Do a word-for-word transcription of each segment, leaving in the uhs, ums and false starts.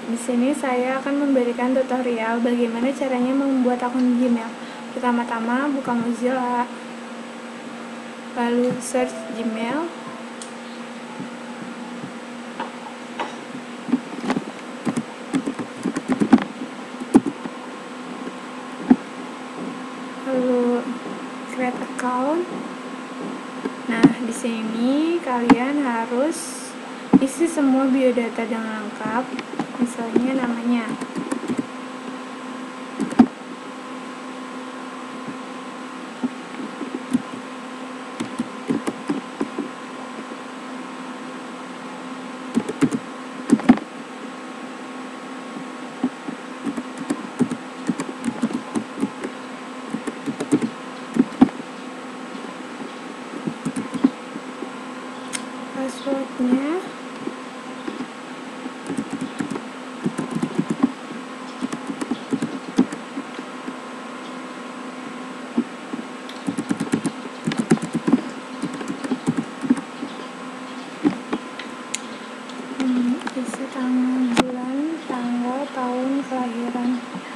di sini saya akan memberikan tutorial bagaimana caranya membuat akun Gmail. Pertama-tama buka Mozilla, lalu search Gmail. Lalu create account. Nah, di sini kalian harus isi semua biodata dengan lengkap, misalnya namanya. Passwordnya. Hmm, isi tanggal, bulan, tanggal, tahun kelahiran.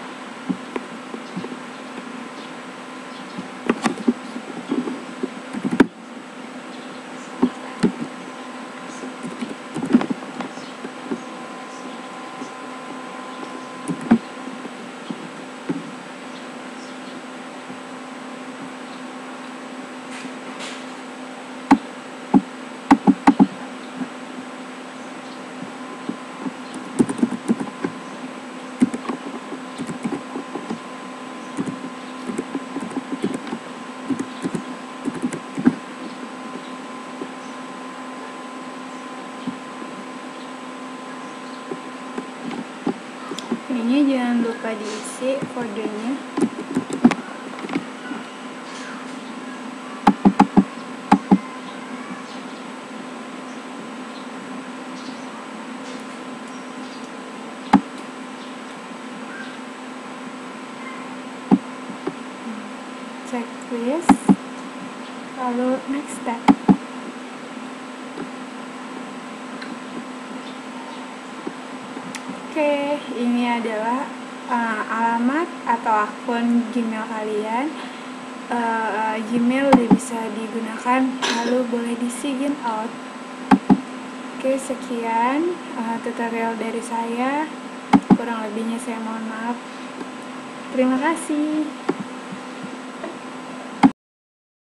Ini jangan lupa diisi kodenya. Checklist, lalu next step. Oke, ini adalah uh, alamat atau akun Gmail kalian. uh, Gmail udah bisa digunakan, lalu boleh di sign out. Oke, sekian uh, tutorial dari saya. Kurang lebihnya saya mohon maaf. Terima kasih.